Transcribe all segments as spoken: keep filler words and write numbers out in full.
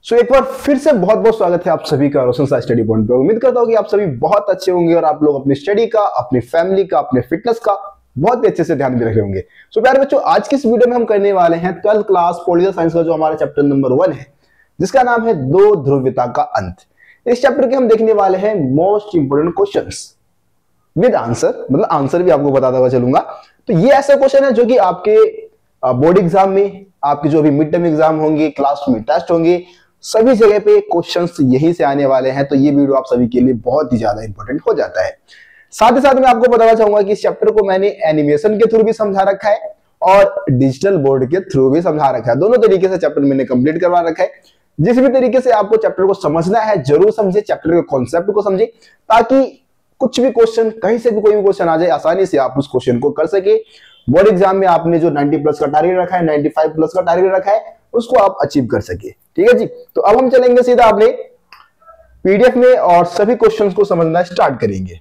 सो so, एक बार फिर से बहुत बहुत स्वागत है आप सभी का रोशन सा स्टडी पॉइंट पे। उम्मीद करता हूँ कि आप सभी बहुत अच्छे होंगे और आप लोग अपनी स्टडी का, अपनी फैमिली का, अपने फिटनेस का बहुत ही अच्छे से ध्यान भी रख रहे होंगे। सो so, प्यारे बच्चों, आज की इस वीडियो में हम करने वाले हैं ट्वेल्थ क्लास पॉलिटिकल साइंस का जो हमारा चैप्टर नंबर वन है, जिसका नाम है दो ध्रुवीयता का अंत। इस चैप्टर के हम देखने वाले हैं most important questions with answer, मतलब आंसर भी आपको बताता हुआ चलूंगा। तो ये ऐसा क्वेश्चन है जो कि आपके बोर्ड एग्जाम में, आपके जो भी मिड टर्म एग्जाम होंगे, क्लास में टेस्ट होंगे, सभी जगह पे क्वेश्चंस यही से आने वाले हैं। तो ये वीडियो आप सभी के लिए बहुत ही ज्यादा इंपॉर्टेंट हो जाता है। साथ ही साथ मैं आपको बताना चाहूंगा कि इस चैप्टर को मैंने एनिमेशन के थ्रू भी समझा रखा है और डिजिटल बोर्ड के थ्रू भी समझा रखा है। दोनों तरीके से चैप्टर मैंने कंप्लीट करवा रखा है। जिस भी तरीके से आपको चैप्टर को समझना है जरूर समझे, चैप्टर के कॉन्सेप्ट को समझे, ताकि कुछ भी क्वेश्चन, कहीं से भी कोई भी क्वेश्चन आ जाए, आसानी से आप उस क्वेश्चन को कर सके। बोर्ड एग्जाम में आपने जो नब्बे प्लस का टारगेट रखा है, पचानवे प्लस का टारगेट रखा है, उसको आप अचीव कर सके। ठीक है जी। तो अब हम चलेंगे सीधा अपने पीडीएफ में और सभी क्वेश्चंस को समझना स्टार्ट करेंगे।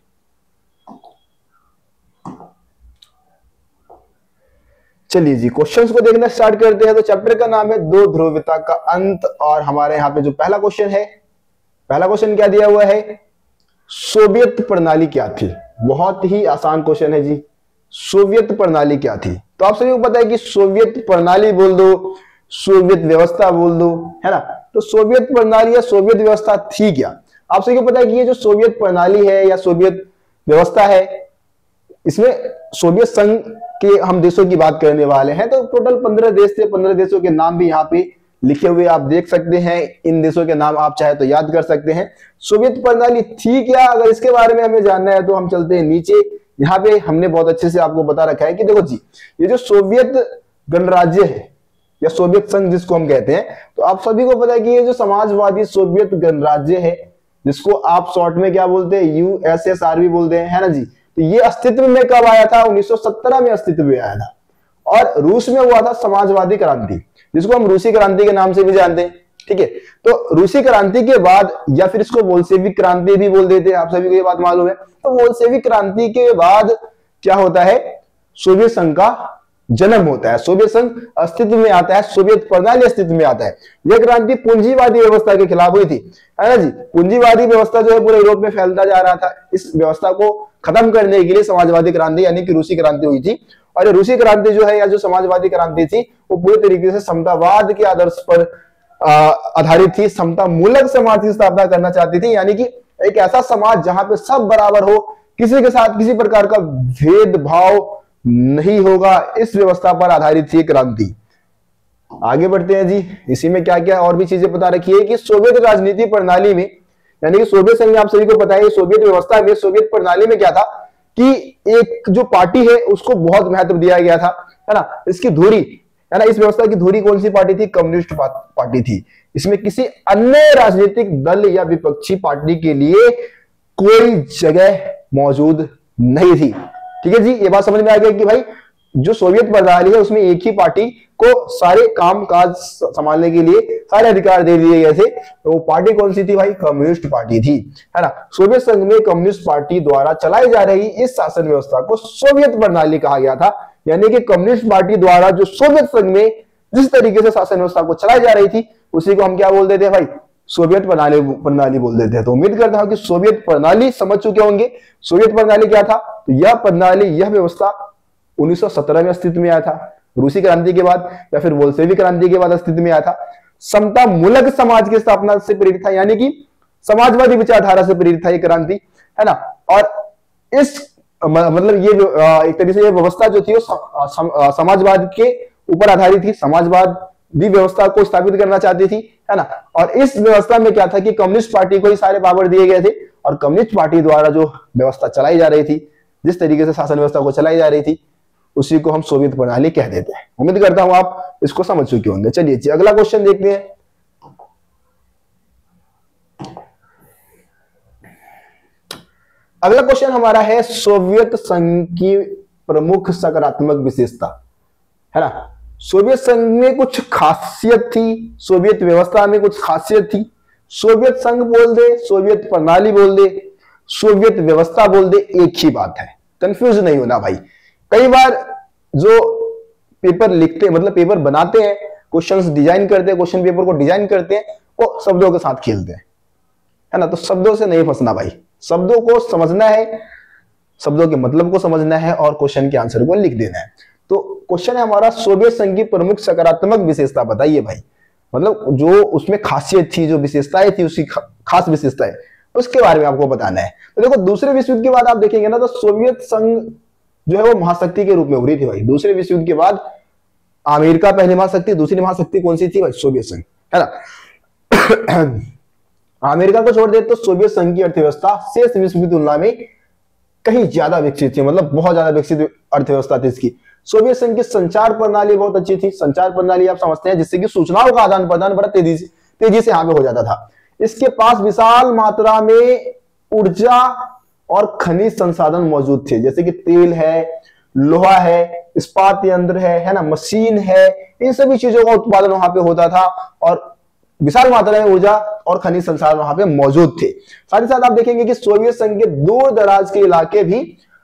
चलिए जी, क्वेश्चंस को देखना स्टार्ट करते हैं। तो चैप्टर का नाम है दो ध्रुवीयता का अंत और हमारे यहां पे जो पहला क्वेश्चन है, पहला क्वेश्चन क्या दिया हुआ है, सोवियत प्रणाली क्या थी। बहुत ही आसान क्वेश्चन है जी। सोवियत प्रणाली क्या थी? तो आप सभी को पता है कि सोवियत प्रणाली बोल दो, सोवियत व्यवस्था बोल दो, है ना। तो सोवियत प्रणाली या सोवियत व्यवस्था थी क्या? आप सभी को पता है कि ये जो सोवियत प्रणाली है या सोवियत व्यवस्था है, इसमें सोवियत संघ के हम देशों की बात करने वाले हैं। तो टोटल पंद्रह देश थे, पंद्रह देशों के नाम भी यहाँ पे लिखे हुए आप देख सकते हैं। इन देशों के नाम आप चाहे तो याद कर सकते हैं। सोवियत प्रणाली थी क्या, अगर इसके बारे में हमें जानना है तो हम चलते हैं नीचे। यहाँ पे हमने बहुत अच्छे से आपको बता रखा है कि देखो जी, ये जो सोवियत गणराज्य है या सोवियत संघ जिसको हम कहते हैं, तो आप सभी को पता है कि ये जो समाजवादी सोवियत गणराज्य है, जिसको आप शॉर्ट में क्या बोलते हैं, यूएसएसआर भी बोलते हैं, है ना जी। तो ये अस्तित्व में कब आया था? उन्नीस सौ सत्रह में अस्तित्व में आया था और रूस में हुआ था समाजवादी क्रांति, जिसको हम रूसी क्रांति के नाम से भी जानते हैं। ठीक है। तो रूसी क्रांति के बाद, या फिर इसको बोल्शेविक क्रांति भी बोल देते हैं, आप सभी को ये बात मालूम है। तो बोल्शेविक क्रांति के बाद क्या होता है, सोवियत संघ का जन्म होता है, सोवियत संघ अस्तित्व में आता है, सोवियत प्रणाली अस्तित्व में आता है। यह क्रांति पूंजीवादी व्यवस्था के खिलाफ हुई थी, है ना जी। पूंजीवादी व्यवस्था जो है पूरे यूरोप में फैलता जा रहा था। इस व्यवस्था को खत्म करने के लिए समाजवादी क्रांति यानी कि रूसी क्रांति हुई थी। और रूसी क्रांति जो है या जो समाजवादी क्रांति थी, वो पूरी तरीके से समतावाद के आदर्श पर आधारित थी, समता मूलक समाज की स्थापना करना चाहती थी, यानी कि एक ऐसा समाज जहां पे सब बराबर हो, किसी के साथ किसी प्रकार का भेदभाव नहीं होगा। इस व्यवस्था पर आधारित थी क्रांति। आगे बढ़ते हैं जी। इसी में क्या क्या और भी चीजें पता रखिए कि सोवियत राजनीति प्रणाली में, यानी कि सोवियत संघ, आप सभी को पता है, सोवियत व्यवस्था में, सोवियत प्रणाली में क्या था कि एक जो पार्टी है उसको बहुत महत्व दिया गया था, है ना। इसकी धुरी, है ना, इस व्यवस्था की धुरी कौन सी पार्टी थी? कम्युनिस्ट पार्टी थी। इसमें किसी अन्य राजनीतिक दल या विपक्षी पार्टी के लिए कोई जगह मौजूद नहीं थी। ठीक है जी। ये बात समझ में आ गई कि भाई जो सोवियत प्रणाली है उसमें एक ही पार्टी को सारे काम काज संभालने के लिए सारे अधिकार दे दिए गए थे। तो वो पार्टी कौन सी थी भाई? कम्युनिस्ट पार्टी थी, है ना। सोवियत संघ में कम्युनिस्ट पार्टी द्वारा चलाई जा रही इस शासन व्यवस्था को सोवियत प्रणाली कहा गया था। यानी कि कम्युनिस्ट पार्टी द्वारा जो सोवियत संघ में जिस तरीके से शासन व्यवस्था को चलाई जा रही थी, उसी को हम क्या बोल देते हैं भाई? सोवियत प्रणाली प्रणाली बोल देते हैं। तो उम्मीद करता हूं कि सोवियत प्रणाली समझ चुके होंगे। सोवियत प्रणाली क्या था? तो यह प्रणाली, यह व्यवस्था उन्नीस सौ सत्रह में अस्तित्व में आया था, रूसी क्रांति के बाद या फिर बोल्शेविक क्रांति के बाद अस्तित्व में आया था। समता मूलक समाज की स्थापना से प्रेरित था, यानी कि समाजवादी विचारधारा से प्रेरित था ये क्रांति, है ना। और इस मतलब ये एक तरीके से ये व्यवस्था जो थी वो समाजवाद के ऊपर आधारित थी, समाजवादी व्यवस्था को स्थापित करना चाहती थी, है ना। और इस व्यवस्था में क्या था कि कम्युनिस्ट पार्टी को ही सारे पावर दिए गए थे और कम्युनिस्ट पार्टी द्वारा जो व्यवस्था चलाई जा रही थी, जिस तरीके से शासन व्यवस्था को चलाई जा रही थी, उसी को हम सोवियत प्रणाली कह देते हैं। उम्मीद करता हूं आप इसको समझ चुके होंगे। चलिए अगला क्वेश्चन देखते हैं। अगला क्वेश्चन हमारा है सोवियत संघ की प्रमुख सकारात्मक विशेषता, है ना। सोवियत संघ में कुछ खासियत थी, सोवियत व्यवस्था में कुछ खासियत थी। सोवियत संघ बोल दे, सोवियत प्रणाली बोल दे, सोवियत व्यवस्था बोल दे, एक ही बात है, कंफ्यूज नहीं होना भाई। कई बार जो पेपर लिखते हैं, मतलब पेपर बनाते हैं, क्वेश्चंस डिजाइन करते हैं, क्वेश्चन पेपर को डिजाइन करते हैं, वो शब्दों के साथ खेलते हैं, है ना। तो शब्दों से नहीं फंसना भाई, शब्दों को समझना है, शब्दों के मतलब को समझना है और क्वेश्चन के आंसर को लिख देना है। तो क्वेश्चन है हमारा, सोवियत संघ की प्रमुख सकारात्मक विशेषता बताइए भाई, मतलब जो उसमें खासियत थी, जो विशेषताएं थी, उसकी खास विशेषताएं, उसके बारे में आपको बताना है। तो देखो दूसरे विश्व युद्ध के बाद आप देखेंगे ना, तो सोवियत संघ जो है वो महाशक्ति के रूप में उभरी थी भाई। दूसरे विश्व युद्ध के बाद अमेरिका पहली महाशक्ति, दूसरी महाशक्ति कौन सी थी भाई? सोवियत संघ, है ना। अमेरिका को छोड़ दे तो सोवियत संघ की अर्थव्यवस्था शेष विश्व की तुलना में कहीं ज्यादा विकसित थी, मतलब बहुत ज्यादा विकसित अर्थव्यवस्था थी इसकी। सोवियत संघ की संचार प्रणाली बहुत अच्छी थी। संचार प्रणाली आप समझते हैं, जिससे कि सूचनाओं का आदान प्रदान बड़ा तेजी से तेजी से यहाँ पे हो जाता था। इसके पास विशाल मात्रा में ऊर्जा और खनिज संसाधन मौजूद थे, जैसे कि तेल है, लोहा है, इस्पात यंत्र है, है ना, मशीन है, इन सभी चीजों का उत्पादन वहां पे होता था और विशाल मात्रा में ऊर्जा और खनिज संसाधन वहां पे मौजूद थे। साथ ही साथ आप देखेंगे कि सोवियत संघ के दूर दराज के इलाके भी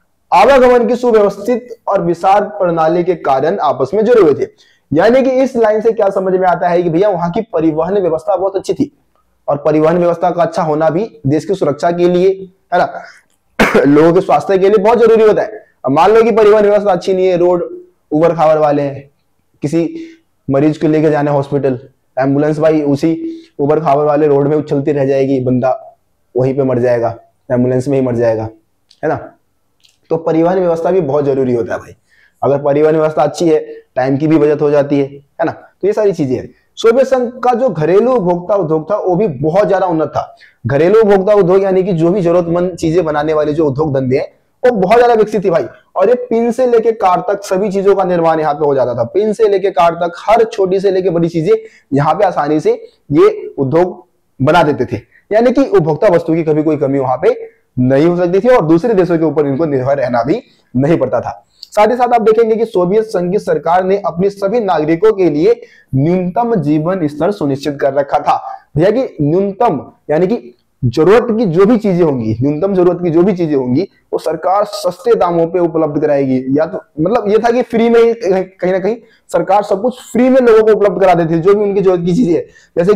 आवागमन की सुव्यवस्थित और विशाल प्रणाली के कारण आपस में जुड़े हुए थे। यानी कि इस लाइन से क्या समझ में आता है कि भैया वहां की परिवहन व्यवस्था बहुत अच्छी थी, और परिवहन व्यवस्था का अच्छा होना भी देश की सुरक्षा के लिए, है ना, लोगों के स्वास्थ्य के लिए बहुत जरूरी होता है। अब मान लो कि परिवहन व्यवस्था अच्छी नहीं है, रोड उबड़ खाबड़ वाले हैं, किसी मरीज को लेकर जाने हॉस्पिटल, एम्बुलेंस भाई उसी उबड़ खाबड़ वाले रोड में उछलती रह जाएगी, बंदा वहीं पे मर जाएगा, एम्बुलेंस में ही मर जाएगा, है ना। तो परिवहन व्यवस्था भी बहुत जरूरी होता है भाई। अगर परिवहन व्यवस्था अच्छी है, टाइम की भी बचत हो जाती है, है ना। तो ये सारी चीजें हैं। सोवियत संघ का जो घरेलू उपभोक्ता उद्योग था वो भी बहुत ज्यादा उन्नत था। घरेलू उपभोक्ता उद्योग यानी कि जो भी जरूरतमंद चीजें बनाने वाले जो उद्योग धंधे हैं वो बहुत ज्यादा विकसित थी भाई। और ये पिन से लेके कार तक सभी चीजों का निर्माण यहाँ पे हो जाता था। पिन से लेके कार तक हर छोटी से लेके बड़ी चीजें यहाँ पे आसानी से ये उद्योग बना देते थे। यानी कि उपभोक्ता वस्तु की कभी कोई कमी वहां पे नहीं हो सकती थी और दूसरे देशों के ऊपर इनको निर्भर रहना भी नहीं पड़ता था। साथ ही साथ आप देखेंगे कि सोवियत संघ की सरकार ने अपने सभी नागरिकों के लिए न्यूनतम जीवन स्तर सुनिश्चित कर रखा था। भैया कि न्यूनतम यानी कि जरूरत की जो भी चीजें होंगी, न्यूनतम जरूरत की जो भी चीजें होंगी वो सरकार सस्ते दामों पे उपलब्ध कराएगी। या तो मतलब ये था कि फ्री में ही कहीं ना कहीं सरकार सब कुछ फ्री में लोगों को उपलब्ध करा देती थी, जो भी उनकी जरूरत की चीजें है। जैसे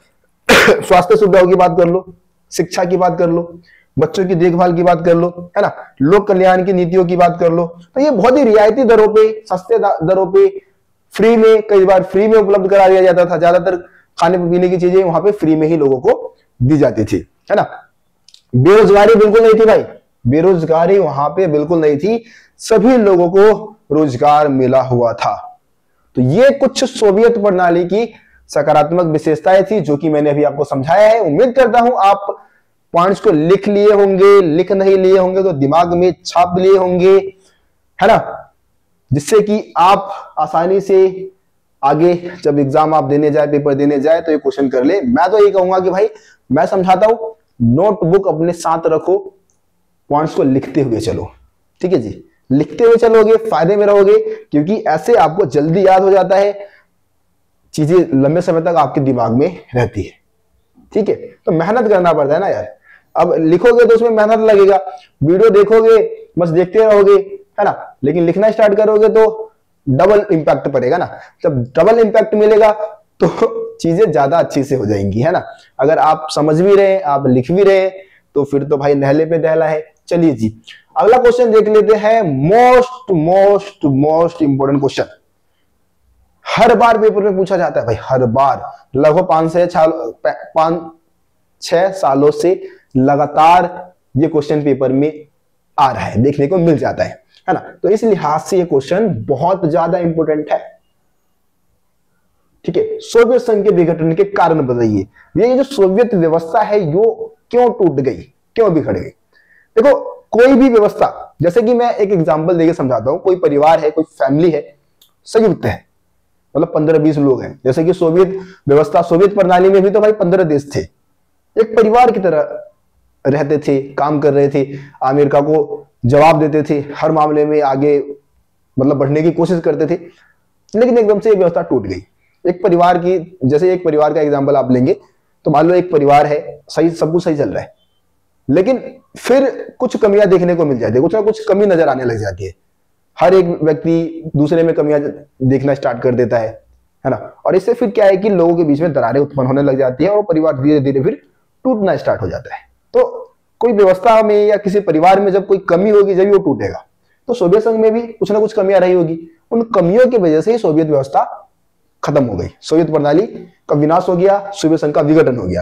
कि स्वास्थ्य सुविधाओं की बात कर लो, शिक्षा की बात कर लो, बच्चों की देखभाल की बात कर लो, है ना, लोक कल्याण की नीतियों की बात कर लो। तो ये बहुत ही रियायती दरों पे, सस्ते दरों पे, फ्री में, कई बार फ्री में उपलब्ध करा दिया जाता था। ज्यादातर खाने पीने की चीजें वहां पे फ्री में ही लोगों को दी जाती थी, है ना। बेरोजगारी बिल्कुल नहीं थी भाई, बेरोजगारी वहां पे बिल्कुल नहीं थी, सभी लोगों को रोजगार मिला हुआ था। तो ये कुछ सोवियत प्रणाली की सकारात्मक विशेषताएं थी जो कि मैंने अभी आपको समझाया है। उम्मीद करता हूं आप पॉइंट्स को लिख लिए होंगे, लिख नहीं लिए होंगे तो दिमाग में छाप लिए होंगे, है ना, जिससे कि आप आसानी से आगे जब एग्जाम आप देने जाए, पेपर देने जाए तो ये क्वेश्चन कर ले। मैं तो ये कहूंगा कि भाई मैं समझाता हूं, नोटबुक अपने साथ रखो, पॉइंट्स को लिखते हुए चलो, ठीक है जी। लिखते हुए चलोगे फायदे में रहोगे, क्योंकि ऐसे आपको जल्दी याद हो जाता है, चीजें लंबे समय तक आपके दिमाग में रहती है, ठीक है। तो मेहनत करना पड़ता है ना यार। अब लिखोगे तो उसमें मेहनत लगेगा, वीडियो देखोगे बस देखते रहोगे, है ना, लेकिन लिखना स्टार्ट करोगे तो डबल इंपैक्ट पड़ेगा ना। जब डबल इंपैक्ट मिलेगा तो चीजें ज्यादा अच्छी से हो जाएंगी, है ना। अगर आप समझ भी रहे, आप लिख भी रहे, तो फिर तो भाई नहले पे दहला है। चलिए जी, अगला क्वेश्चन देख लेते हैं। Most most most important question, हर बार पेपर में पूछा जाता है भाई, हर बार, लगभग पांच से पांच छह सालों से लगातार ये क्वेश्चन पेपर में आ रहा है, देखने को मिल जाता है, है ना। तो इस लिहाज से ये क्वेश्चन बहुत ज्यादा इंपोर्टेंट है, ठीक है। सोवियत संघ के विघटन के कारण बताइए, ये जो सोवियत व्यवस्था है यो क्यों टूट गई, क्यों बिखर गई। देखो कोई भी व्यवस्था, जैसे कि मैं एक एग्जांपल देके समझाता हूं, कोई परिवार है, कोई फैमिली है, संयुक्त है, मतलब पंद्रह बीस लोग हैं। जैसे कि सोवियत व्यवस्था, सोवियत प्रणाली में भी तो भाई पंद्रह देश थे, एक परिवार की तरह रहते थे, काम कर रहे थे, अमेरिका को जवाब देते थे, हर मामले में आगे मतलब बढ़ने की कोशिश करते थे। लेकिन एकदम से ये व्यवस्था टूट गई। एक परिवार की, जैसे एक परिवार का एग्जांपल आप लेंगे तो मान लो एक परिवार है, सही, सब कुछ सही चल रहा है, लेकिन फिर कुछ कमियां देखने को मिल जाती है, कुछ ना कुछ कमी नजर आने लग जाती है। हर एक व्यक्ति दूसरे में कमियां देखना स्टार्ट कर देता है, है ना। और इससे फिर क्या है कि लोगों के बीच में दरारें उत्पन्न होने लग जाती है और परिवार धीरे धीरे फिर टूटना स्टार्ट हो जाता है। तो कोई व्यवस्था में या किसी परिवार में जब कोई कमी होगी जब वो टूटेगा। तो सोवियत संघ में भी कुछ ना कुछ कमियां रही होगी, उन कमियों की वजह से ही सोवियत व्यवस्था खत्म हो गई, सोवियत प्रणाली का विनाश हो गया, सोवियत संघ का विघटन हो गया।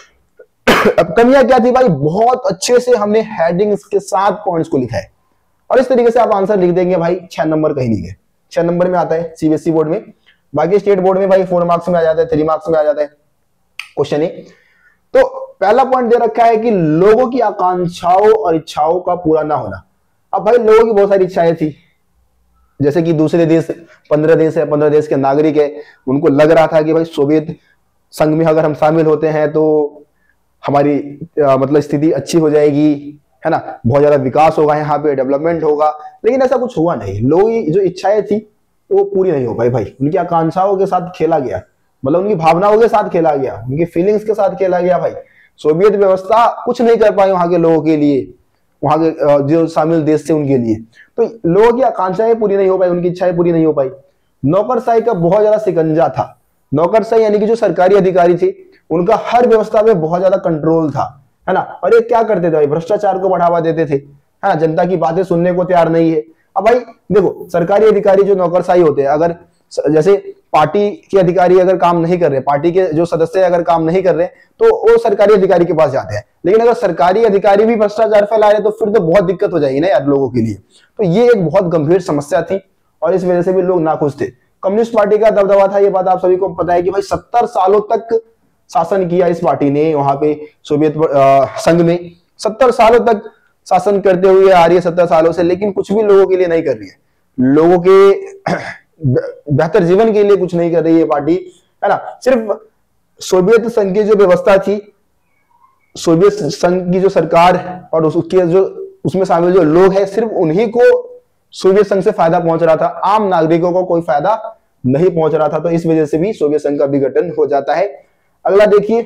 अब कमियां क्या थी भाई, बहुत अच्छे से हमने हेडिंग्स के साथ पॉइंट्स को लिखा है और इस तरीके से आप आंसर लिख देंगे भाई, छह नंबर कहीं नहीं गए, छह नंबर में आता है सीबीएसई बोर्ड में। बाकी स्टेट बोर्ड में भाई फोर मार्क्स में आ जाता है, थ्री मार्क्स में आ जाता है क्वेश्चन। तो पहला पॉइंट दे रखा है कि लोगों की आकांक्षाओं और इच्छाओं का पूरा ना होना। अब भाई लोगों की बहुत सारी इच्छाएं थी, जैसे कि दूसरे देश पंद्रह देश है, पंद्रह देश के नागरिक है, उनको लग रहा था कि भाई सोवियत संघ में अगर हम शामिल होते हैं तो हमारी आ, मतलब स्थिति अच्छी हो जाएगी, है ना, बहुत ज्यादा विकास होगा, यहाँ पे डेवलपमेंट होगा। लेकिन ऐसा कुछ हुआ नहीं, लोगों की जो इच्छाएं थी वो पूरी नहीं हो पाई भाई, उनकी आकांक्षाओं के साथ खेला गया, मतलब उनकी भावनाओं के साथ खेला गया, उनकी फीलिंग्स के साथ खेला गया भाई। सोवियत व्यवस्था कुछ नहीं कर पाई वहां के लोगों के लिए, वहां के जो शामिल देश थे उनके लिए। तो लोगों की आकांक्षाएं पूरी नहीं हो पाई, उनकी इच्छाएं पूरी नहीं हो पाई। नौकरशाही का बहुत ज्यादा शिकंजा था, नौकरशाही यानी कि जो सरकारी अधिकारी थे उनका हर व्यवस्था में बहुत ज्यादा कंट्रोल था, है ना। और ये क्या करते थे भाई, भ्रष्टाचार को बढ़ावा देते थे, है ना, जनता की बातें सुनने को तैयार नहीं है। अब भाई देखो, सरकारी अधिकारी जो नौकरशाही होते हैं, अगर जैसे पार्टी के अधिकारी अगर काम नहीं कर रहे, पार्टी के जो सदस्य अगर काम नहीं कर रहे, तो वो सरकारी अधिकारी के पास जाते हैं। लेकिन अगर सरकारी अधिकारी भी भ्रष्टाचार फैला रहे तो फिर तो बहुत दिक्कत हो जाएगी ना यार लोगों के लिए। तो ये एक बहुत गंभीर समस्या थी और इस वजह से भी लोग नाखुश थे। कम्युनिस्ट पार्टी का दबदबा था, ये बात आप सभी को पता है कि भाई सत्तर सालों तक शासन किया इस पार्टी ने वहां पे सोवियत संघ में, सत्तर सालों तक शासन करते हुए आ रही है, सत्तर सालों से, लेकिन कुछ भी लोगों के लिए नहीं कर रही है, लोगों के बेहतर जीवन के लिए कुछ नहीं कर रही है पार्टी, है ना। सिर्फ सोवियत संघ की जो व्यवस्था थी, सोवियत संघ की जो सरकार और उसके जो उसमें शामिल जो लोग हैं, सिर्फ उन्हीं को सोवियत संघ से फायदा पहुंच रहा था, आम नागरिकों को कोई फायदा नहीं पहुंच रहा था। तो इस वजह से भी सोवियत संघ का विघटन हो जाता है। अगला देखिए,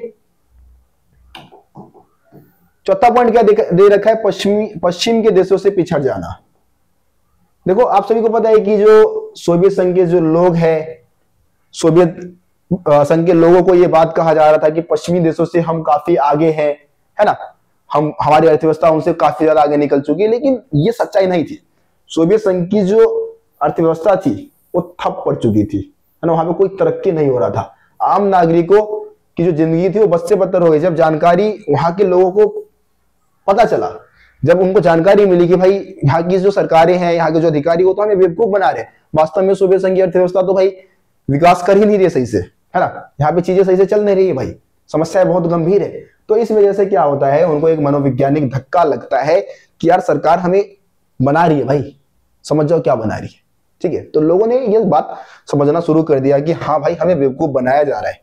चौथा पॉइंट क्या दे रखा है, पश्चिमी पश्चिम के देशों से पिछड़ जाना। देखो आप सभी को पता है कि जो सोवियत संघ के जो लोग हैं, सोवियत संघ के लोगों को ये बात कहा जा रहा था कि पश्चिमी देशों से हम काफी आगे हैं, है ना, हम हमारी अर्थव्यवस्था उनसे काफी ज्यादा आगे निकल चुकी है। लेकिन ये सच्चाई नहीं थी। सोवियत संघ की जो अर्थव्यवस्था थी वो ठप पड़ चुकी थी, है ना, वहां पे कोई तरक्की नहीं हो रहा था। आम नागरिकों की जो जिंदगी थी वो बद से बदतर हो गई। जब जानकारी वहां के लोगों को पता चला, जब उनको जानकारी मिली कि भाई यहाँ की जो सरकारें हैं, यहाँ के जो अधिकारी, वो तो हमें बेवकूफ बना रहे हैं, वास्तव में सोवियत संघ की अर्थव्यवस्था तो भाई विकास कर ही नहीं रही सही से, है ना, यहाँ पे चीजें सही से चल नहीं रही है भाई, समस्या बहुत गंभीर है। तो इस वजह से क्या होता है, उनको एक मनोवैज्ञानिक धक्का लगता है कि यार सरकार हमें बना रही है भाई, समझ जाओ क्या बना रही है, ठीक है। तो लोगों ने ये बात समझना शुरू कर दिया कि हाँ भाई हमें बेवकूफ बनाया जा रहा है।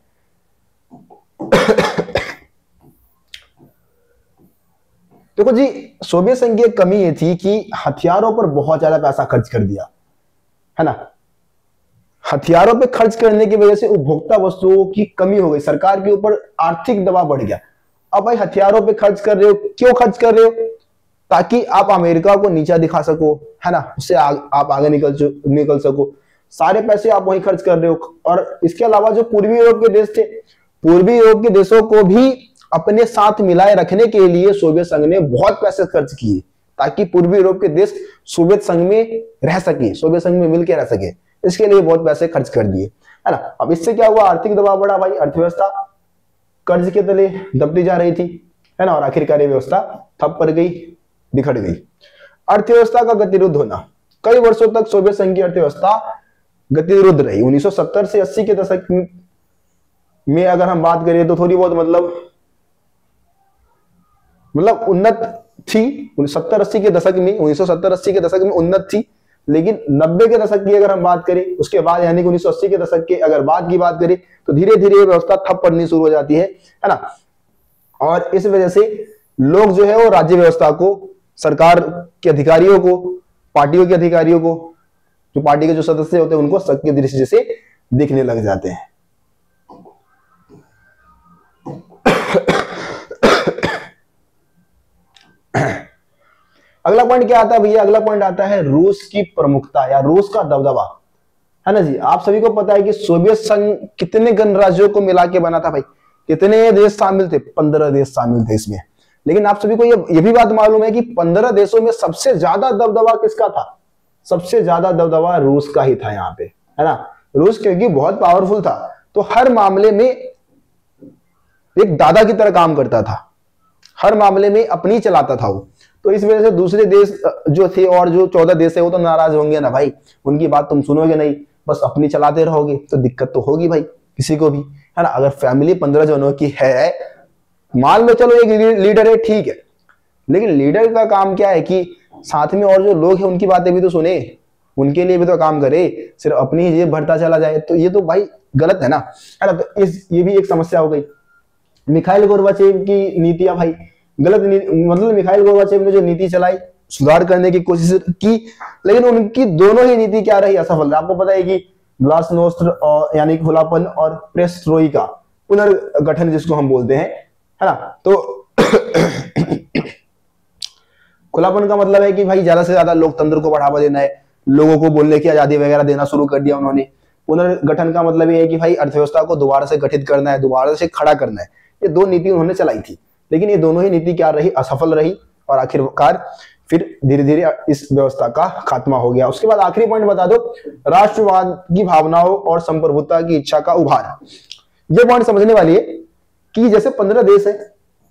देखो जी, सोवियत संघ की कमी ये थी कि हथियारों पर बहुत ज्यादा पैसा खर्च कर दिया, है ना। हथियारों पे खर्च करने की वजह से उपभोक्ता वस्तुओं की कमी हो गई, सरकार के ऊपर आर्थिक दबाव बढ़ गया। अब भाई हथियारों पे खर्च कर रहे हो, क्यों खर्च कर रहे हो? ताकि आप अमेरिका को नीचा दिखा सको, है ना, उससे आ, आप आगे निकल निकल सको। सारे पैसे आप वहीं खर्च कर रहे हो। और इसके अलावा जो पूर्वी यूरोप के देश थे, पूर्वी यूरोप के देशों को भी अपने साथ मिलाए रखने के लिए सोवियत संघ ने बहुत पैसे खर्च किए ताकि पूर्वी यूरोप के देश सोवियत संघ में रह सके, सोवियत संघ में मिलकर रह सके। इसके लिए बहुत पैसे खर्च कर दिए, है ना। अब इससे क्या हुआ, आर्थिक दबाव बढ़ा भाई, अर्थव्यवस्था कर्ज के तले दबती जा रही थी, है ना, और आखिरकार ये व्यवस्था ठप पड़ गई, बिखर गई। अर्थव्यवस्था का गतिरोध होना, कई वर्षों तक सोवियत संघ की अर्थव्यवस्था गतिरोध रही। उन्नीस सौ सत्तर से अस्सी के दशक में अगर हम बात करें तो थोड़ी बहुत मतलब मतलब उन्नत थी। सत्तर अस्सी के दशक में, उन्नीस सौ सत्तर अस्सी के दशक में उन्नत थी। लेकिन नब्बे के दशक की अगर हम बात करें, उसके बाद यानी कि उन्नीस सौ अस्सी के दशक के अगर बाद की बात करें तो धीरे धीरे ये व्यवस्था ठप पड़नी शुरू हो जाती है, है ना। और इस वजह से लोग जो है वो राज्य व्यवस्था को, सरकार के अधिकारियों को, पार्टियों के अधिकारियों को, जो पार्टी के जो सदस्य होते हैं उनको शक की दृष्टि से देखने लग जाते हैं। अगला पॉइंट क्या आता है भैया, अगला पॉइंट आता है रूस की प्रमुखता या रूस का दबदबा। है ना जी। आप सभी को पता है कि सोवियत संघ कितने गणराज्यों को मिला के बना था भाई, कितने देश शामिल थे, पंद्रह देश शामिल थे इसमें। लेकिन आप सभी को ये ये भी बात मालूम है कि पंद्रह देशों में सबसे ज्यादा दबदबा किसका था? सबसे ज्यादा दबदबा रूस का ही था यहाँ पे, है ना। रूस क्योंकि बहुत पावरफुल था, तो हर मामले में एक दादा की तरह काम करता था, हर मामले में अपनी चलाता था वो। तो इस वजह से दूसरे देश जो थे और जो चौदह देश है वो तो नाराज होंगे ना भाई, उनकी बात तुम सुनोगे नहीं, बस अपनी चलाते रहोगे तो दिक्कत तो होगी भाई किसी को भी, है ना। अगर फैमिली पंद्रह जनों की है, मान लो चलो एक लीडर है, ठीक है, लेकिन लीडर का काम क्या है कि साथ में और जो लोग हैं उनकी बातें भी तो सुने, उनके लिए भी तो काम करे, सिर्फ अपनी ही जेब भरता चला जाए तो ये तो भाई गलत है ना, है ना। तो इस ये भी एक समस्या हो गई। मिखाइल गोर्बाचेव की नीतियां भाई गलत, मतलब मिखाइल गोर्बाचेव ने जो नीति चलाई, सुधार करने की कोशिश की, लेकिन उनकी दोनों ही नीति क्या रही? असफल। आपको पता है कि ग्लासनोस्ट और यानी खुलापन और पेरेस्ट्रोइका, पुनर्गठन जिसको हम बोलते हैं, है ना। तो खुलापन का मतलब है कि भाई ज्यादा से ज्यादा लोकतंत्र को बढ़ावा देना है, लोगों को बोलने की आजादी वगैरह देना शुरू कर दिया उन्होंने। पुनर्गठन का मतलब ये है कि भाई अर्थव्यवस्था को दोबारा से गठित करना है, दोबारा से खड़ा करना है। ये दो नीति उन्होंने चलाई थी, लेकिन ये दोनों ही नीति क्या रही? असफल रही, और आखिरकार फिर धीरे धीरे इस व्यवस्था का खात्मा हो गया। उसके बाद आखिरी पॉइंट बता दो, राष्ट्रवाद की भावनाओं और संप्रभुता की इच्छा का उभार। ये पॉइंट समझने वाली है कि जैसे पंद्रह देश है,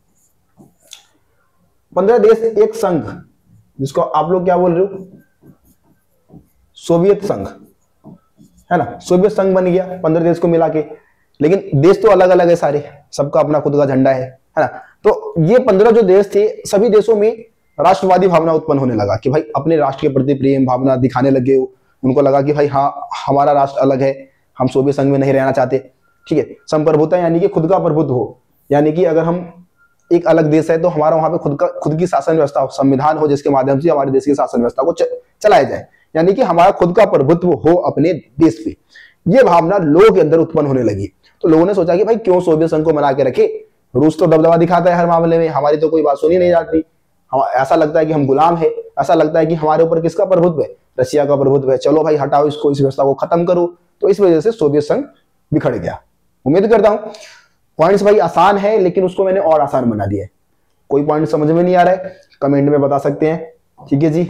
पंद्रह देश एक संघ, जिसको आप लोग क्या बोल रहे हो? सोवियत संघ, है ना। सोवियत संघ बन गया पंद्रह देश को मिला के, लेकिन देश तो अलग अलग है सारे, सबका अपना खुद का झंडा है, है ना। तो ये पंद्रह जो देश थे, सभी देशों में राष्ट्रवादी भावना उत्पन्न होने लगा कि भाई अपने राष्ट्र के प्रति प्रेम भावना दिखाने लगे। उनको लगा कि भाई हाँ, हमारा राष्ट्र अलग है, हम सोवियत संघ में नहीं रहना चाहते, ठीक है। संप्रभुता यानी कि खुद का प्रभुत्व हो, यानी कि अगर हम एक अलग देश है तो हमारा वहां पे खुद का खुद की शासन व्यवस्था हो, संविधान हो, जिसके माध्यम से हमारे देश की शासन व्यवस्था को चलाया जाए, यानी कि हमारा खुद का प्रभुत्व हो अपने देश पे। ये भावना लोगों के अंदर उत्पन्न होने लगी। तो लोगों ने सोचा कि भाई क्यों सोवियत संघ को मना के रखे, रूस तो दबदबा दिखाता है हर मामले में, हमारी तो कोई बात सुनी नहीं जाती, हम ऐसा लगता है कि हम गुलाम है, ऐसा लगता है कि हमारे ऊपर किसका प्रभुत्व है? रशिया का प्रभुत्व है। चलो भाई हटाओ इसको, इस व्यवस्था को खत्म करो। तो इस वजह से सोवियत संघ बिखर गया। उम्मीद करता हूं पॉइंट्स भाई आसान है, लेकिन उसको मैंने और आसान बना दिया है। कोई पॉइंट समझ में नहीं आ रहा है कमेंट में बता सकते हैं, ठीक है जी।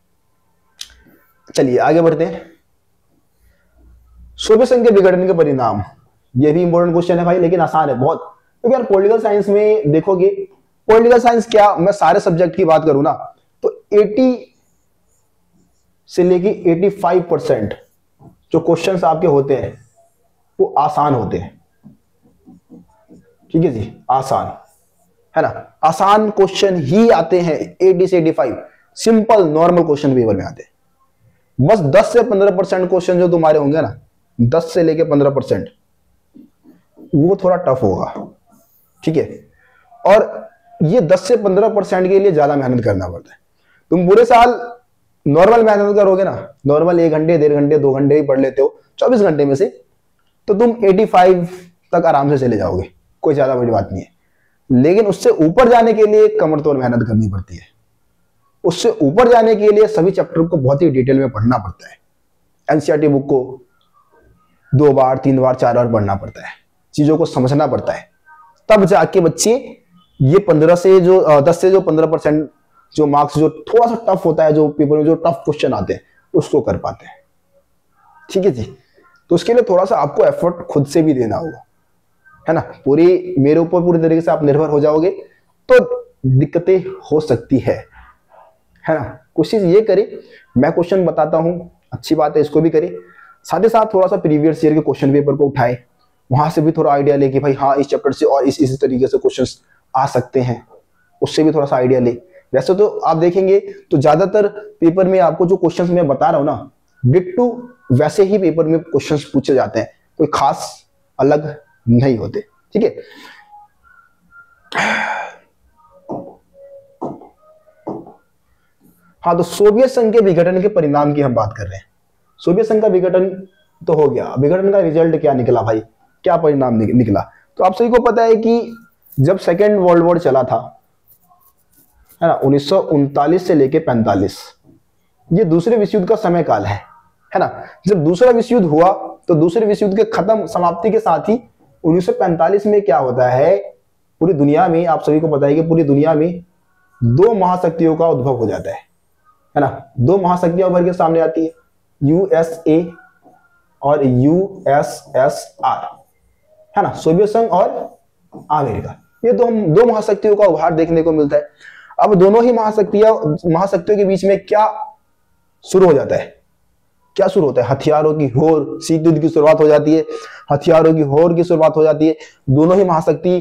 चलिए आगे बढ़ते हैं। सोवियत संघ के विघटन के परिणाम, ये भी इंपॉर्टेंट क्वेश्चन है भाई, लेकिन आसान है बहुत। क्योंकि यार पॉलिटिकल साइंस में देखोगे, पॉलिटिकल साइंस क्या, मैं सारे सब्जेक्ट की बात करूं ना तो अस्सी से लेके पचासी परसेंट जो क्वेश्चंस आपके होते हैं वो आसान होते हैं, ठीक है जी, आसान, है ना। आसान क्वेश्चन ही आते हैं, अस्सी से पचासी सिंपल नॉर्मल क्वेश्चन पेपर में आते हैं। बस दस से पंद्रह परसेंट क्वेश्चन जो तुम्हारे होंगे ना, दस से लेके पंद्रह परसेंट, वो थोड़ा टफ होगा, ठीक है। और ये दस से पंद्रह परसेंट के लिए ज्यादा मेहनत करना पड़ता है। तुम पूरे साल नॉर्मल मेहनत करोगे ना, नॉर्मल एक घंटे डेढ़ घंटे दो घंटे भी पढ़ लेते हो चौबीस घंटे में से, तो तुम पचासी तक आराम से चले जाओगे, कोई ज्यादा बड़ी बात नहीं है। लेकिन उससे ऊपर जाने के लिए कमर तोड़ मेहनत करनी पड़ती है। उससे ऊपर जाने के लिए सभी चैप्टर को बहुत ही डिटेल में पढ़ना पड़ता है। एनसीईआरटी बुक को दो बार तीन बार चार बार पढ़ना पड़ता है, चीजों को समझना पड़ता है, तब जाके बच्चे ये पंद्रह से जो दस से जो पंद्रह परसेंट जो मार्क्स जो थोड़ा सा टफ होता है, जो पेपर में जो टफ क्वेश्चन आते हैं उसको कर पाते हैं, ठीक है जी। तो उसके लिए थोड़ा सा आपको एफर्ट खुद से भी देना होगा, है ना। पूरी मेरे ऊपर पूरी तरीके से आप निर्भर हो जाओगे तो दिक्कतें हो सकती है, है ना। कोशिश ये करें, मैं क्वेश्चन बताता हूं, अच्छी बात है, इसको भी करें, साथ ही साथ थोड़ा सा प्रीवियस ईयर के क्वेश्चन पेपर को उठाए, वहां से भी थोड़ा आइडिया ले कि भाई हाँ इस चैप्टर से और इस इस तरीके से क्वेश्चंस आ सकते हैं, उससे भी थोड़ा सा आइडिया ले। वैसे तो आप देखेंगे तो ज्यादातर पेपर में आपको जो क्वेश्चंस मैं बता रहा हूं ना, डिट्टू वैसे ही पेपर में क्वेश्चंस पूछे जाते हैं, कोई खास अलग नहीं होते, ठीक है। हाँ, तो सोवियत संघ के विघटन के परिणाम की हम बात कर रहे हैं। सोवियत संघ का विघटन तो हो गया, विघटन का रिजल्ट क्या निकला भाई, क्या परिणाम निकला? तो आप सभी को पता है कि जब सेकेंड वर्ल्ड वॉर चला था, है ना, उन्नीस सौ उनतालीस से लेके पैंतालीस, ये दूसरे विश्व युद्ध का समय काल है, है ना। जब दूसरा विश्व युद्ध हुआ तो दूसरे विश्व युद्ध के खत्म समाप्ति के साथ ही उन्नीस सौ पैंतालीस में क्या होता है, पूरी दुनिया में, आप सभी को पता है कि पूरी दुनिया में दो महाशक्तियों का उद्भव हो जाता है, है ना। दो महाशक्तियां उभर के सामने आती है, यूएसए और यूएसएसआर, है ना, सोवियत संघ और अमेरिका। ये दो दो महाशक्तियों का उभार देखने को मिलता है। अब दोनों ही महाशक्तियां महाशक्तियों के बीच में क्या शुरू हो जाता है, क्या शुरू होता है, हथियारों की होड़, शीत युद्ध की शुरुआत हो जाती है, हथियारों की होड़ की शुरुआत हो जाती है। दोनों ही महाशक्ति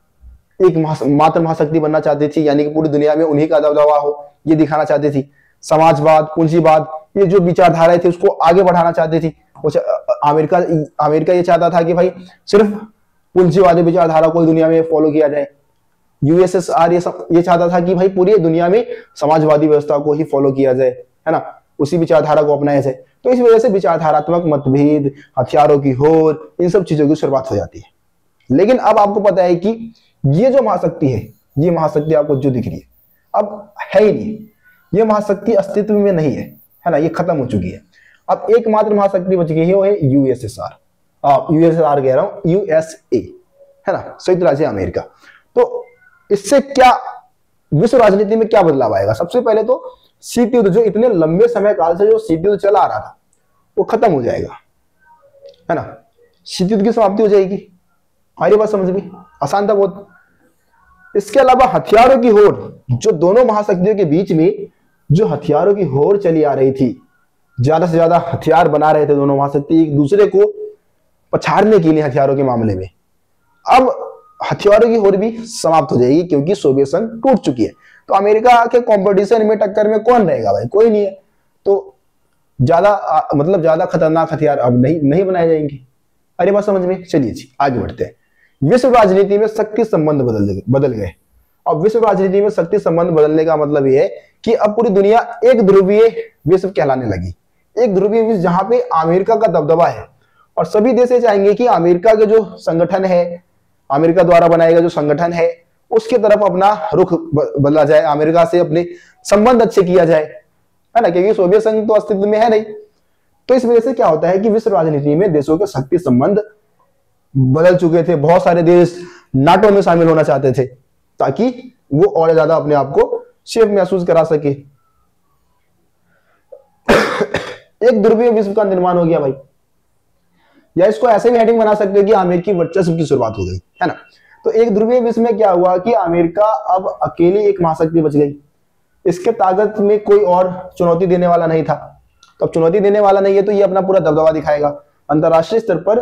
एक महा, मात्र महाशक्ति बनना चाहती थी, यानी कि पूरी दुनिया में उन्हीं का दबदबा हो, ये दिखाना चाहती थी। समाजवाद, पूंजीवाद, ये जो विचारधाराएं थी उसको आगे बढ़ाना चाहती थी। अमेरिका अमेरिका ये चाहता था कि भाई सिर्फ पूंजीवादी विचारधारा को दुनिया में फॉलो किया जाए। यूएसएसआर ये ये चाहता था कि भाई पूरी दुनिया में समाजवादी व्यवस्था को ही फॉलो किया जाए, है ना, उसी विचारधारा को अपनाया जाए। तो इस वजह से विचारधारात्मक मतभेद, हथियारों की होड़, इन सब चीजों की शुरुआत हो जाती है। लेकिन अब आपको पता है कि ये जो महाशक्ति है, ये महाशक्ति आपको जो दिख रही है अब है ही नहीं, ये महाशक्ति अस्तित्व में नहीं है, है ना, ये खत्म हो चुकी है। अब एकमात्र महाशक्ति बच गई है, वो है यूएसएसआर, यूएसएसआर कह रहा हूं, यूएसए, है ना, संयुक्त राज्य अमेरिका। तो इससे क्या विश्व राजनीति में क्या बदलाव आएगा? सबसे पहले तो शीत युद्ध, जो इतने लंबे समय काल से जो शीत युद्ध चला आ रहा था, वो खत्म हो जाएगा, है ना, शीत युद्ध की समाप्ति हो जाएगी। हमारी बात समझ में आसान था बहुत। इसके अलावा हथियारों की होड़, जो दोनों महाशक्तियों के बीच में जो हथियारों की होड़ चली आ रही थी, ज्यादा से ज्यादा हथियार बना रहे थे दोनों महाशक्ति एक दूसरे को पछाड़ने के लिए हथियारों के मामले में, अब हथियारों की होड़ भी समाप्त हो जाएगी, क्योंकि सोवियत संघ टूट चुकी है। तो अमेरिका के कंपटीशन में, टक्कर में कौन रहेगा भाई? कोई नहीं है। तो ज्यादा मतलब ज्यादा खतरनाक हथियार अब नहीं नहीं बनाए जाएंगे। अरे बात समझ में? चलिए जी आगे बढ़ते हैं। विश्व राजनीति में शक्ति संबंध बदल बदल गए। अब विश्व राजनीति में शक्ति संबंध बदलने का मतलब यह है कि अब पूरी दुनिया एक ध्रुवीय विश्व कहलाने लगी। एक ध्रुवीय विश्व जहां पे अमेरिका का दबदबा है, और सभी देश ये चाहेंगे कि अमेरिका के जो संगठन है, अमेरिका द्वारा बनाया गया जो संगठन है, उसकी तरफ अपना रुख बदला जाए, अमेरिका से अपने संबंध अच्छे किया जाए, है ना, क्योंकि सोवियत संघ तो अस्तित्व में है नहीं। तो इस वजह से क्या होता है कि विश्व राजनीति में देशों के शक्ति संबंध बदल चुके थे। बहुत सारे देश नाटो में शामिल होना चाहते थे ताकि वो और ज्यादा अपने आप को सेफ महसूस करा सके। एक ध्रुवीय विश्व का निर्माण हो गया भाई, या इसको ऐसे भी हेडिंग बना सकते हैं कि अमेरिकी वर्चस्व की शुरुआत हो गई, है ना। तो एक ध्रुवीय विश्व में क्या हुआ कि अमेरिका अब अकेली एक महाशक्ति बच गई। इसके ताकत में कोई और चुनौती देने वाला नहीं था। तो अब चुनौती देने वाला नहीं है तो ये अपना पूरा दबदबा दिखाएगा अंतरराष्ट्रीय स्तर पर।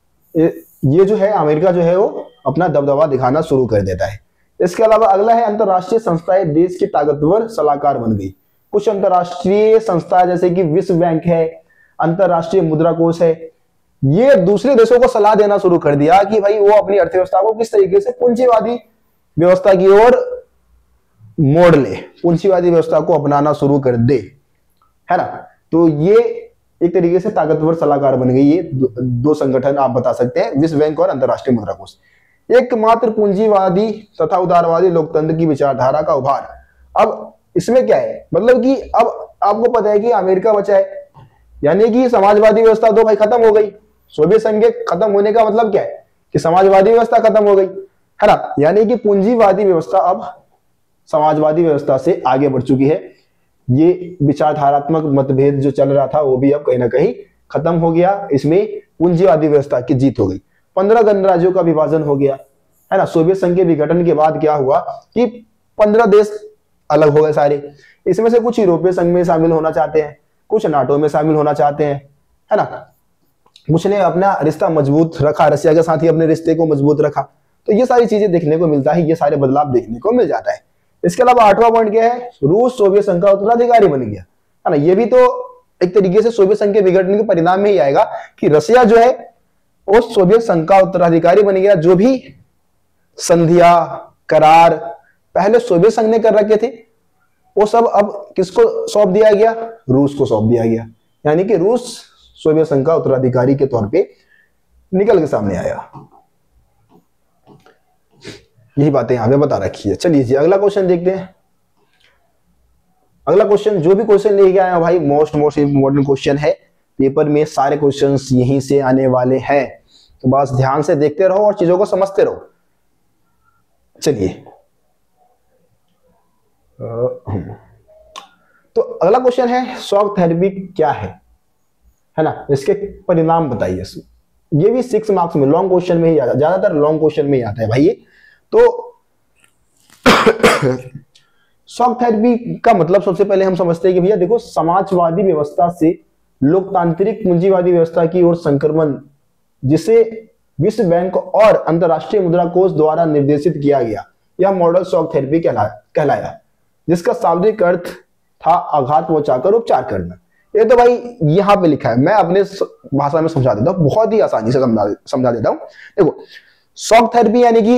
ये जो है अमेरिका जो है वो अपना दबदबा दिखाना शुरू कर देता है। इसके अलावा अगला है अंतरराष्ट्रीय संस्थाएं देश की ताकतवर सलाहकार बन गई। कुछ अंतरराष्ट्रीय संस्थाएं जैसे कि विश्व बैंक है, अंतरराष्ट्रीय मुद्रा कोष है, ये दूसरे देशों को सलाह देना शुरू कर दिया कि भाई वो अपनी अर्थव्यवस्था को किस तरीके से पूंजीवादी व्यवस्था की ओर मोड़ ले, पूंजीवादी व्यवस्था को अपनाना शुरू कर दे, है ना। तो ये एक तरीके से ताकतवर सलाहकार बन गई। ये दो, दो संगठन आप बता सकते हैं, विश्व बैंक और अंतरराष्ट्रीय मुद्रा कोष। एकमात्र पूंजीवादी तथा उदारवादी लोकतंत्र की विचारधारा का उभार। अब इसमें क्या है, मतलब कि अब आपको पता है कि अमेरिका बचा है, यानी कि समाजवादी व्यवस्था तो भाई खत्म हो गई। सोवियत संघ के खत्म होने का मतलब क्या है कि समाजवादी व्यवस्था खत्म हो गई, है ना, यानी कि पूंजीवादी व्यवस्था अब समाजवादी व्यवस्था से आगे बढ़ चुकी है। ये विचारधारात्मक मतभेद जो चल रहा था वो भी अब कहीं ना कहीं खत्म हो गया। इसमें पूंजीवादी व्यवस्था की जीत हो गई। पंद्रह गणराज्यों का विभाजन हो गया, है ना। सोवियत संघ के विघटन के बाद क्या हुआ कि पंद्रह देश अलग हो गए सारे। इसमें से कुछ यूरोपीय संघ में शामिल होना चाहते हैं, कुछ नाटो में शामिल होना चाहते हैं, है ना। कुछ ने अपना रिश्ता मजबूत रखा, रशिया के साथ ही अपने रिश्ते को मजबूत रखा। तो ये सारी चीजें देखने को मिलता है, ये सारे बदलाव देखने को मिल जाता है। इसके अलावा आठवां पॉइंट क्या है, रूस सोवियत संघ का उत्तराधिकारी बन गया, है ना। ये भी तो एक तरीके से सोवियत संघ के विघटन के परिणाम में ही आएगा कि रशिया जो है वो सोवियत संघ का उत्तराधिकारी बन गया। जो भी संधिया करार पहले सोवियत संघ ने कर रखे थे वो सब अब किसको सौंप दिया गया, रूस को सौंप दिया गया। यानी कि रूस सोवियत संघ का उत्तराधिकारी के तौर पे निकल के सामने आया। यही बातें यहां पे बता रखी है। चलिए जी अगला क्वेश्चन देखते हैं। अगला क्वेश्चन जो भी क्वेश्चन लेके आया भाई मोस्ट मोस्ट इंपोर्टेंट क्वेश्चन है। पेपर में सारे क्वेश्चंस यहीं से आने वाले हैं, तो बस ध्यान से देखते रहो और चीजों को समझते रहो। चलिए, तो अगला क्वेश्चन है शॉक थेरेपी क्या है, है ना, इसके परिणाम बताइए। ये भी सिक्स मार्क्स में लॉन्ग क्वेश्चन में ही आता है, ज्यादातर लॉन्ग क्वेश्चन में ही आता है भाई ये। तो शॉक थेरेपी का मतलब सबसे पहले हम समझते हैं कि भैया देखो, समाजवादी व्यवस्था से लोकतांत्रिक पूंजीवादी व्यवस्था की ओर संक्रमण, जिसे विश्व बैंक और अंतरराष्ट्रीय मुद्रा कोष द्वारा निर्देशित किया गया, यह मॉडल शॉक थेरेपी कहलाया, जिसका शाब्दिक अर्थ था आघात पहुंचाकर उपचार करना। ये तो भाई यहां पे लिखा है, मैं अपने भाषा में समझा देता हूं, बहुत ही आसानी से समझा समझा देता हूं। देखो, शॉक थेरेपी यानी कि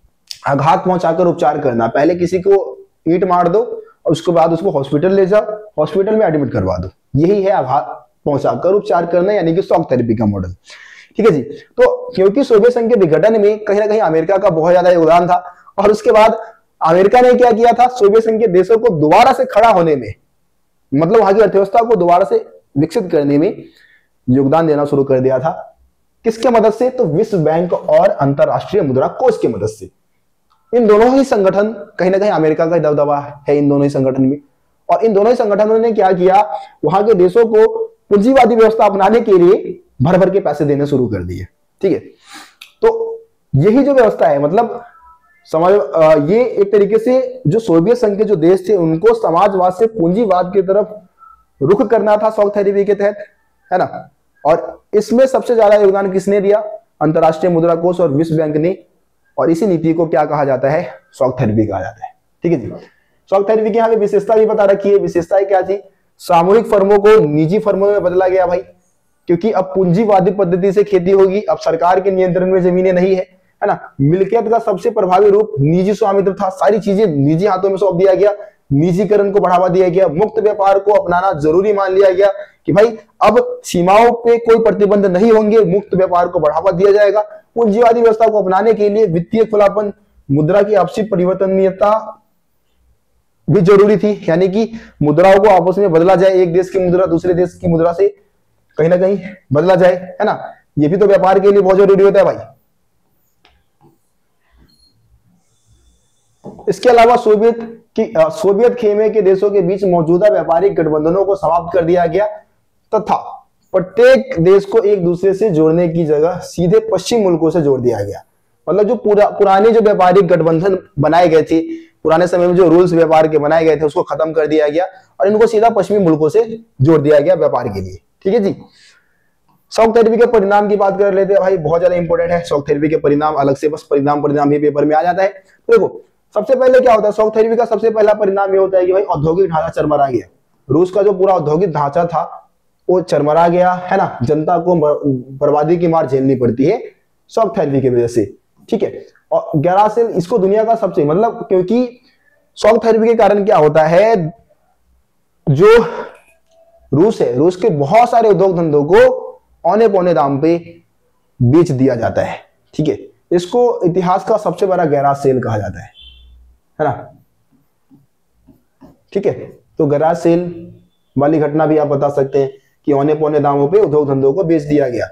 आघात पहुंचाकर उपचार करना। पहले किसी को ईंट मार दो और उसके बाद उसको हॉस्पिटल ले जाओ, हॉस्पिटल में एडमिट करवा दो, यही है आघात पहुंचाकर उपचार करना, यानी कि शॉक थेरेपी का मॉडल। ठीक है जी। तो क्योंकि सोवियत संघ के विघटन में कहीं ना कहीं अमेरिका का बहुत ज्यादा योगदान था, और उसके बाद अमेरिका ने क्या किया था, सोवियत संघ के देशों को दोबारा से खड़ा होने में, मतलब वहां की अर्थव्यवस्था को दोबारा से विकसित करने में योगदान देना शुरू कर दिया था। किसके मदद से? तो विश्व बैंक और अंतरराष्ट्रीय मुद्रा कोष की मदद से। इन दोनों ही संगठन, कहीं ना कहीं अमेरिका का दबदबा है इन दोनों ही संगठन में, और इन दोनों ही संगठनों ने क्या किया, वहां के देशों को पूंजीवादी व्यवस्था अपनाने के लिए भर भर के पैसे देने शुरू कर दिए। ठीक है, तो यही जो व्यवस्था है, मतलब समझ, ये एक तरीके से जो सोवियत संघ के जो देश थे उनको समाजवाद से पूंजीवाद की तरफ रुख करना था शॉक थेरेपी के तहत, है ना। और इसमें सबसे ज्यादा योगदान किसने दिया? अंतरराष्ट्रीय मुद्रा कोष और विश्व बैंक ने। और इसी नीति को क्या कहा जाता है? शॉक थेरेपी कहा जाता है। ठीक है जी। शॉक थेरेपी की यहाँ पे विशेषता भी बता रखी है। विशेषताएं क्या थी? सामूहिक फर्मों को निजी फर्मों में बदला गया भाई, क्योंकि अब पूंजीवादी पद्धति से खेती होगी, अब सरकार के नियंत्रण में जमीनें नहीं है, है ना। मिल्कियत का सबसे प्रभावी रूप निजी स्वामित्व था, सारी चीजें निजी हाथों में सौंप दिया गया, निजीकरण को बढ़ावा दिया गया, मुक्त व्यापार को अपनाना जरूरी मान लिया गया कि भाई अब सीमाओं पे कोई प्रतिबंध नहीं होंगे, मुक्त व्यापार को बढ़ावा दिया जाएगा। पूंजीवादी व्यवस्था को अपनाने के लिए वित्तीय खुलापन, मुद्रा की आपसी परिवर्तनीयता भी जरूरी थी, यानी कि मुद्राओं को आपस में बदला जाए, एक देश की मुद्रा दूसरे देश की मुद्रा से कहीं ना कहीं बदला जाए, है ना। ये भी तो व्यापार के लिए बहुत जरूरी होता है भाई। इसके अलावा सोवियत की सोवियत खेमे के देशों के बीच मौजूदा व्यापारिक गठबंधनों को समाप्त कर दिया गया तथा प्रत्येक देश को एक दूसरे से जोड़ने की जगह सीधे पश्चिम मुल्कों से जोड़ दिया गया। मतलब जो पूरा पुराने जो व्यापारिक गठबंधन बनाए गए थे, पुराने समय में जो रूल्स व्यापार के बनाए गए थे, उसको खत्म कर दिया गया और इनको सीधा पश्चिमी मुल्कों से जोड़ दिया गया व्यापार के लिए। ठीक है जी। शॉक थेरेपी के परिणाम की बात कर लेते हैं भाई, बहुत ज्यादा इंपॉर्टेंट है शॉक थेरेपी के परिणाम, अलग से बस परिणाम परिणाम ही पेपर में आ जाता है। तो देखो, सबसे पहले क्या होता है शॉक थेरेपी का? सबसे पहला परिणाम ये होता है कि भाई औद्योगिक ढांचा चरमरा गया। रूस का जो पूरा औद्योगिक ढांचा था वो चरमरा गया, है ना। जनता को बर्बादी की मार झेलनी पड़ती है शॉक थेरेपी की वजह से। ठीक है, और गैरासिल इसको दुनिया का सबसे, मतलब क्योंकि शॉक थेरेपी के कारण क्या होता है, जो रूस है, रूस के बहुत सारे उद्योग धंधों को औने पौने दाम पे बेच दिया जाता है। ठीक है, इसको इतिहास का सबसे बड़ा गैराज सेल कहा जाता है, है ना। ठीक है, तो गैराज सेल वाली घटना भी आप बता सकते हैं कि औने पौने दामों पे उद्योग धंधों को बेच दिया गया।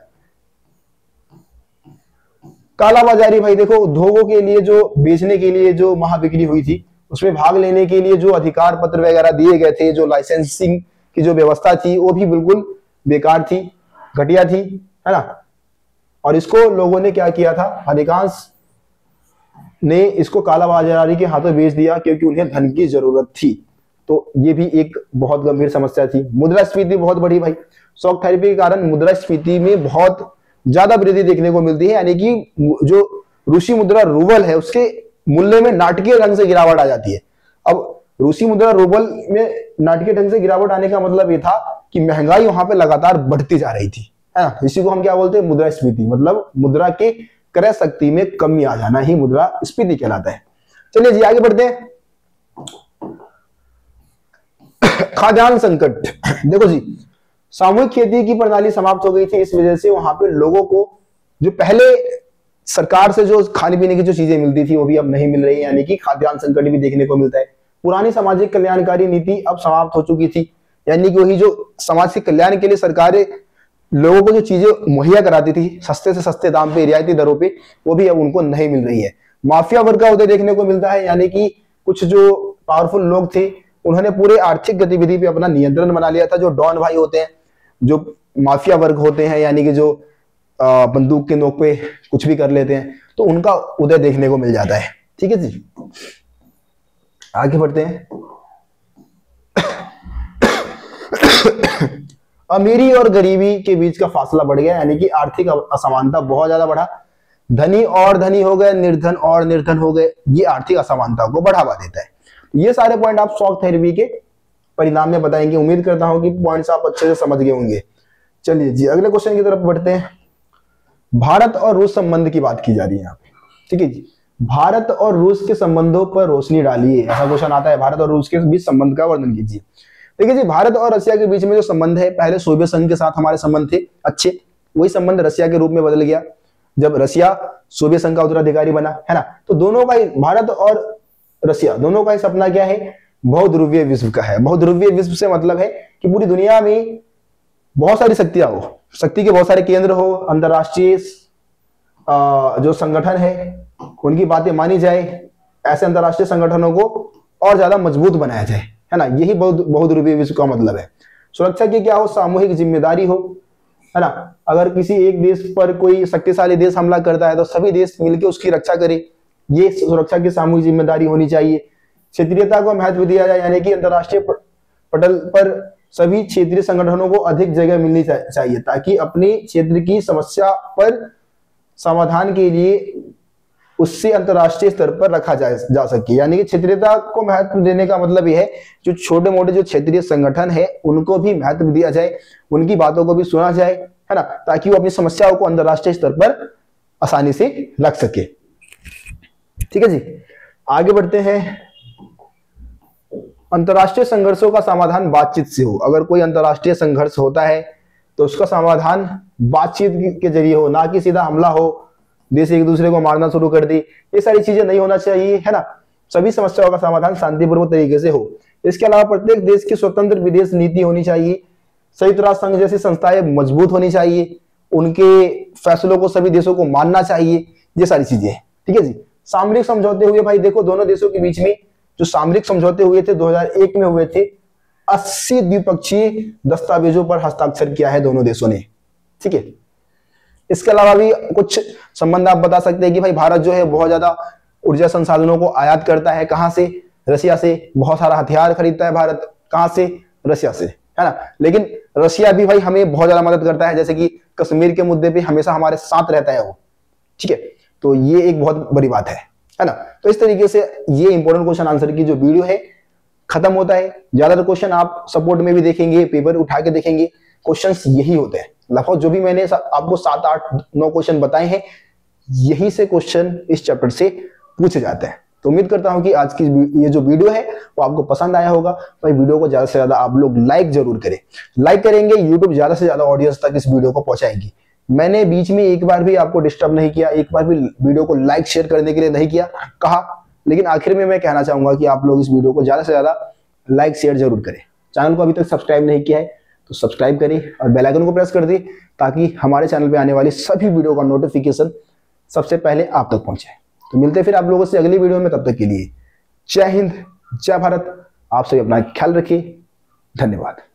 कालाबाजारी भाई देखो, उद्योगों के लिए जो बेचने के लिए जो महाबिक्री हुई थी, उसमें भाग लेने के लिए जो अधिकार पत्र वगैरह दिए गए थे, जो लाइसेंसिंग की जो व्यवस्था थी, वो भी बिल्कुल बेकार थी, घटिया थी, है ना। और इसको लोगों ने क्या किया था, अधिकांश ने इसको कालाबाजारी के हाथों बेच दिया क्योंकि उन्हें धन की जरूरत थी। तो ये भी एक बहुत गंभीर समस्या थी। मुद्रास्फीति बहुत बढ़ी भाई। शॉक थेरेपी के कारण मुद्रास्फीति में बहुत ज्यादा वृद्धि देखने को मिलती है, यानी कि जो रूसी मुद्रा रूबल है उसके मूल्य में नाटकीय ढंग से गिरावट आ जाती है। अब रूसी मुद्रा रूबल में नाटकीय ढंग से गिरावट आने का मतलब ये था कि महंगाई वहां पे लगातार बढ़ती जा रही थी, है ना। इसी को हम क्या बोलते हैं? मुद्रास्फीति, मतलब मुद्रा के क्रय शक्ति में कमी आ जाना ही मुद्रास्फीति कहलाता है। चलिए जी आगे बढ़ते हैं। खाद्यान्न संकट। देखो जी, सामूहिक खेती की प्रणाली समाप्त हो गई थी, इस वजह से वहां पे लोगों को जो पहले सरकार से जो खाने पीने की जो चीजें मिलती थी वो भी अब नहीं मिल रही है, यानी कि खाद्यान्न संकट भी देखने को मिलता है। पुरानी सामाजिक कल्याणकारी नीति अब समाप्त हो चुकी थी, यानी कि वही जो समाज के कल्याण के लिए सरकारें लोगों को जो चीजें मुहैया कराती थी सस्ते से सस्ते दाम पे, रियायती दरों पे, वो भी अब उनको नहीं मिल रही है। माफिया वर्ग का उदय देखने को मिलता है, यानी कि कुछ जो पावरफुल लोग थे उन्होंने पूरे आर्थिक गतिविधि पे अपना नियंत्रण बना लिया था। जो डॉन भाई होते हैं, जो माफिया वर्ग होते हैं, यानी कि जो आ, बंदूक के नोक पे कुछ भी कर लेते हैं, तो उनका उदय देखने को मिल जाता है। ठीक है जी, आगे बढ़ते हैं। अमीरी और गरीबी के बीच का फासला बढ़ गया, यानी कि आर्थिक असमानता बहुत ज्यादा बढ़ा। धनी और धनी हो गए, निर्धन और निर्धन हो गए। ये आर्थिक असमानता को बढ़ावा देता है। ये सारे पॉइंट आप शॉक थेरेपी के परिणाम में बताएंगे। उम्मीद करता हूं कि पॉइंट्स आप अच्छे से समझ गए होंगे। चलिए जी, अगले क्वेश्चन की तरफ बढ़ते हैं। भारत और रूस संबंध की बात की जा रही है यहाँ पे। ठीक है जी, भारत और रूस के संबंधों पर रोशनी डालिए, ऐसा क्वेश्चन आता है। भारत और रूस के बीच संबंध का वर्णन कीजिए। देखिए जी, भारत और रशिया के बीच में जो संबंध है, पहले सोवियत संघ के साथ हमारे संबंध थे अच्छे, वही संबंध रशिया के रूप में बदल गया जब रशिया सोवियत संघ का उत्तराधिकारी बना, है ना। तो दोनों का ही, भारत और रशिया दोनों का ही सपना क्या है? बहुध्रुवीय विश्व का है। बहुध्रुवीय विश्व से मतलब है कि पूरी दुनिया में बहुत सारी शक्तियां हो, शक्ति के बहुत सारे केंद्र हो, अंतरराष्ट्रीय जो संगठन है उनकी बातें मानी जाए, ऐसे अंतरराष्ट्रीय संगठनों को और ज्यादा मजबूत बनाया जाए, है ना। यही बहुध्रुवीय विश्व का मतलब है। सुरक्षा की क्या हो? सामूहिक जिम्मेदारी हो, है ना। अगर किसी एक देश पर कोई शक्तिशाली देश हमला करता है तो सभी देश मिलकर उसकी रक्षा करें, ये सुरक्षा की सामूहिक जिम्मेदारी होनी चाहिए। क्षेत्रीयता को महत्व दिया जाए, यानी कि अंतरराष्ट्रीय पटल पर सभी क्षेत्रीय संगठनों को अधिक जगह मिलनी चाहिए ताकि अपने क्षेत्र की समस्या पर समाधान के लिए उससे अंतरराष्ट्रीय स्तर पर रखा जा, जा सके। यानी कि क्षेत्रीयता को महत्व देने का मतलब यह है जो छोटे मोटे जो क्षेत्रीय संगठन है उनको भी महत्व दिया जाए, उनकी बातों को भी सुना जाए, है ना, ताकि वो अपनी समस्याओं को अंतरराष्ट्रीय स्तर पर आसानी से रख सके। ठीक है जी, आगे बढ़ते हैं। अंतरराष्ट्रीय संघर्षों का समाधान बातचीत से हो। अगर कोई अंतरराष्ट्रीय संघर्ष होता है तो उसका समाधान बातचीत के जरिए हो, ना कि सीधा हमला हो, देश एक दूसरे को मारना शुरू कर दी। ये सारी चीजें नहीं होना चाहिए, है ना। सभी समस्याओं का समाधान शांतिपूर्वक तरीके से हो। इसके अलावा प्रत्येक देश की स्वतंत्र विदेश नीति होनी चाहिए। संयुक्त राष्ट्र संघ जैसी संस्थाएं मजबूत होनी चाहिए, उनके फैसलों को सभी देशों को मानना चाहिए। ये सारी चीजें, ठीक है जी। सामरिक समझौते हुए, भाई देखो दोनों देशों के बीच में जो सामरिक समझौते हुए थे दो हज़ार एक में हुए थे, अस्सी द्विपक्षीय दस्तावेजों पर हस्ताक्षर किया है दोनों देशों ने। ठीक है, इसके अलावा भी कुछ संबंध आप बता सकते हैं कि भाई भारत जो है बहुत ज्यादा ऊर्जा संसाधनों को आयात करता है। कहां से? रशिया से। बहुत सारा हथियार खरीदता है भारत, कहां से? रशिया से, है ना। लेकिन रशिया भी भाई हमें बहुत ज्यादा मदद करता है, जैसे कि कश्मीर के मुद्दे पे हमेशा हमारे साथ रहता है वो। ठीक है, तो ये एक बहुत बड़ी बात है, है ना। तो इस तरीके से ये इंपॉर्टेंट क्वेश्चन आंसर की जो वीडियो है खत्म होता है। ज्यादातर क्वेश्चन आप सपोर्ट में भी देखेंगे, पेपर उठा के देखेंगे, क्वेश्चंस यही होते हैं लगभग। जो भी मैंने आपको सात आठ नौ क्वेश्चन बताए हैं, यही से क्वेश्चन इस चैप्टर से पूछे जाते हैं। तो उम्मीद करता हूं कि आज की ये जो वीडियो है वो आपको पसंद आया होगा। भाई वीडियो को ज्यादा से ज्यादा आप लोग लाइक जरूर करें। लाइक करेंगे, यूट्यूब ज्यादा से ज्यादा ऑडियंस तक इस वीडियो को पहुंचाएगी। मैंने बीच में एक बार भी आपको डिस्टर्ब नहीं किया, एक बार भी वीडियो को लाइक शेयर करने के लिए नहीं किया कहा, लेकिन आखिर में मैं कहना चाहूंगा कि आप लोग इस वीडियो को ज्यादा से ज्यादा लाइक शेयर जरूर करें। चैनल को अभी तक सब्सक्राइब नहीं किया है तो सब्सक्राइब करें और बेल आइकन को प्रेस कर दें ताकि हमारे चैनल पे आने वाली सभी वीडियो का नोटिफिकेशन सबसे पहले आप तक पहुंचे। तो मिलते हैं फिर आप लोगों से अगली वीडियो में, तब तक के लिए जय हिंद, जय भारत। आप सभी अपना ख्याल रखिए। धन्यवाद।